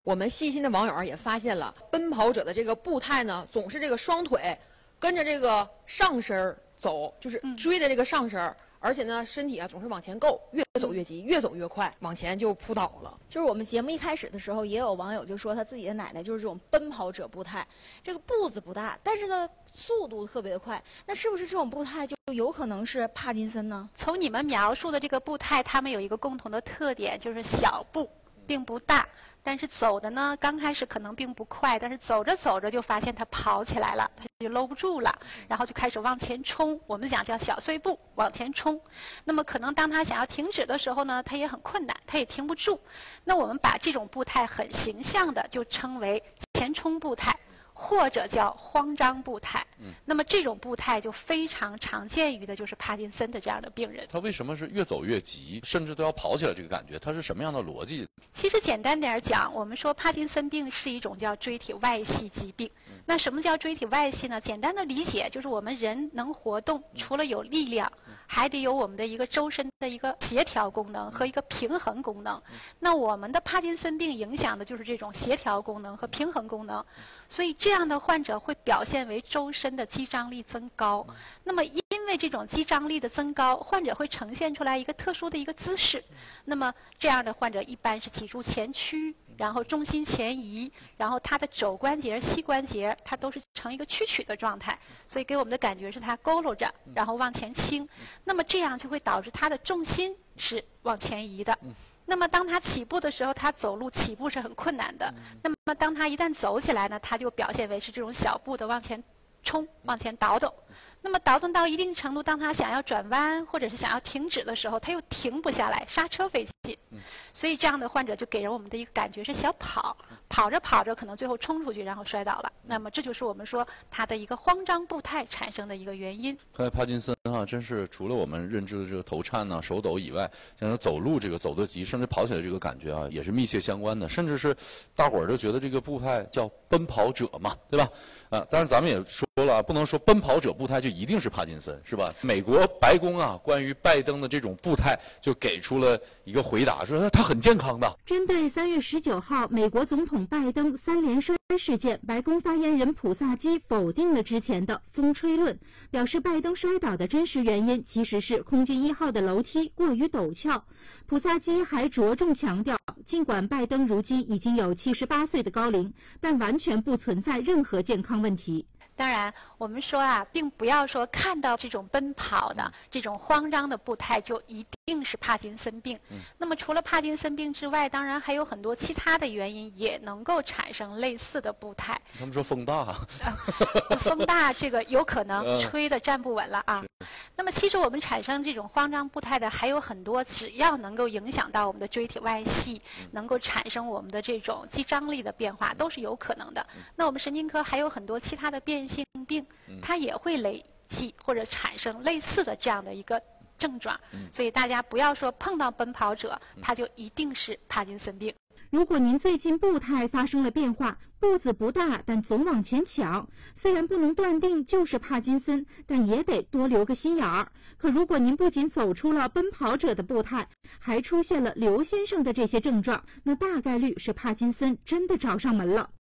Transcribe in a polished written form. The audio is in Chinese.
我们细心的网友也发现了，奔跑者的这个步态呢，总是这个双腿跟着这个上身走，就是追着这个上身。而且呢，身体啊总是往前够，越走越急，越走越快，往前就扑倒了。 就是我们节目一开始的时候，也有网友就说他自己的奶奶就是这种奔跑者步态，这个步子不大，但是呢速度特别的快。那是不是这种步态就有可能是帕金森呢？ 从你们描述的这个步态，他们有一个共同的特点，就是小步，并不大。但是走的呢，刚开始可能并不快，但是走着走着就发现他跑起来了，他就搂不住了，然后就开始往前冲。我们讲叫小碎步往前冲。那么可能当他想要停止的时候呢，他也很困难，他也停不住。那我们把这种步态很形象的就称为前冲步态，或者叫慌张步态。那么这种步态就非常常见于的就是帕金森的这样的病人。 他为什么是越走越急，甚至都要跑起来这个感觉？他是什么样的逻辑？ 其实简单点讲，我们说帕金森病是一种叫椎体外系疾病。那什么叫椎体外系呢？简单的理解就是我们人能活动，除了有力量，还得有我们的一个周身的一个协调功能和一个平衡功能。那我们的帕金森病影响的就是这种协调功能和平衡功能，所以这样的患者会表现为周身的肌张力增高。那么因为这种肌张力的增高，患者会呈现出来一个特殊的一个姿势。那么这样的患者一般是脊柱前屈，然后重心前移，然后他的肘关节、膝关节，它都是呈一个屈曲的状态，所以给我们的感觉是他佝偻着，然后往前倾。那么这样就会导致他的重心是往前移的。那么当他起步的时候，他走路起步是很困难的。那么当他一旦走起来呢，他就表现为是这种小步的往前冲、往前倒腾。那么倒腾到一定程度，当他想要转弯或者是想要停止的时候，他又停不下来，刹车费劲。所以这样的患者就给人我们的一个感觉是小跑，跑着跑着可能最后冲出去，然后摔倒了。那么这就是我们说他的一个慌张步态产生的一个原因。 看来帕金森真是除了我们认知的这个头颤呐、手抖以外，像他走路这个走得急，甚至跑起来这个感觉也是密切相关的。甚至是大伙儿都觉得这个步态叫奔跑者嘛，对吧？当然咱们也说了，不能说奔跑者步态就一定是帕金森，是吧？美国白宫关于拜登的这种步态就给出了一个回答，说他很健康的。 针对3月19号美国总统拜登3连摔事件，白宫发言人普萨基否定了之前的风吹论，表示拜登摔倒的真实原因其实是空军1号的楼梯过于陡峭。普萨基还着重强调，尽管拜登如今已经有78岁的高龄，但完全不存在任何健康问题。 当然，我们说并不要说看到这种奔跑的、这种慌张的步态就一定是帕金森病。那么除了帕金森病之外，当然还有很多其他的原因也能够产生类似的步态。 他们说风大风大这个有可能吹得站不稳了那么其实我们产生这种慌张步态的还有很多，只要能够影响到我们的椎体外系，能够产生我们的这种肌张力的变化，都是有可能的。那我们神经科还有很多其他的变性病，它也会累积或者产生类似的这样的一个症状。所以大家不要说碰到奔跑者，他就一定是帕金森病。 如果您最近步态发生了变化，步子不大，但总往前抢，虽然不能断定就是帕金森，但也得多留个心眼儿。可如果您不仅走出了奔跑者的步态，还出现了刘先生的这些症状，那大概率是帕金森真的找上门了。